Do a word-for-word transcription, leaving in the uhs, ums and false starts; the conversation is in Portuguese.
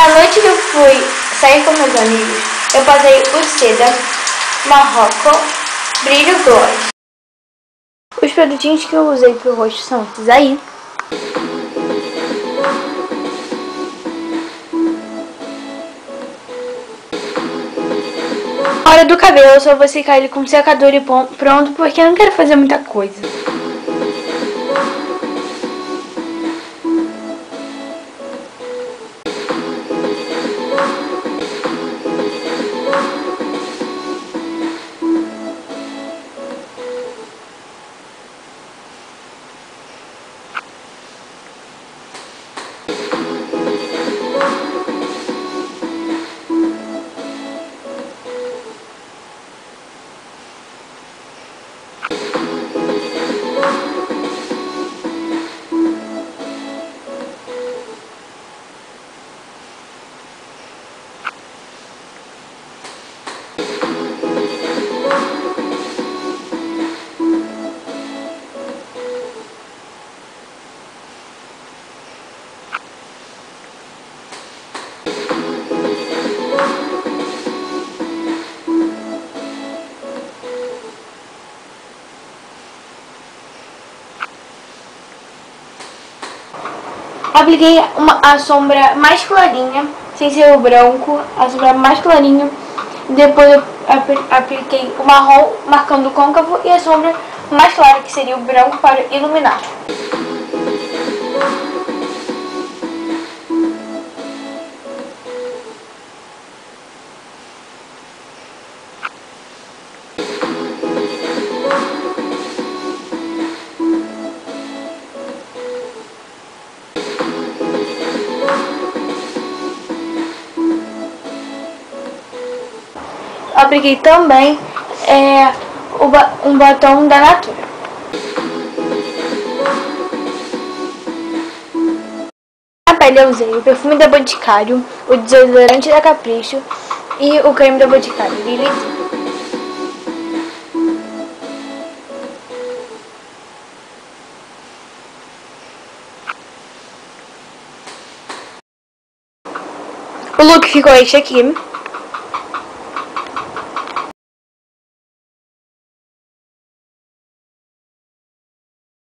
Na noite que eu fui sair com meus amigos, eu passei o seda, marroco, brilho gloss. Os produtinhos que eu usei pro rosto são esses aí. Na hora do cabelo, eu só vou secar ele com secador e pronto, porque eu não quero fazer muita coisa. Apliquei uma, a sombra mais clarinha, sem ser o branco, a sombra mais clarinha. Depois eu apliquei o marrom, marcando o côncavo, e a sombra mais clara, que seria o branco, para iluminar. Apliquei também é, o ba um batom da Natura. Na pele eu usei o perfume da Boticário, o desodorante da Capricho e o creme da Boticário, Lily. O look ficou este aqui.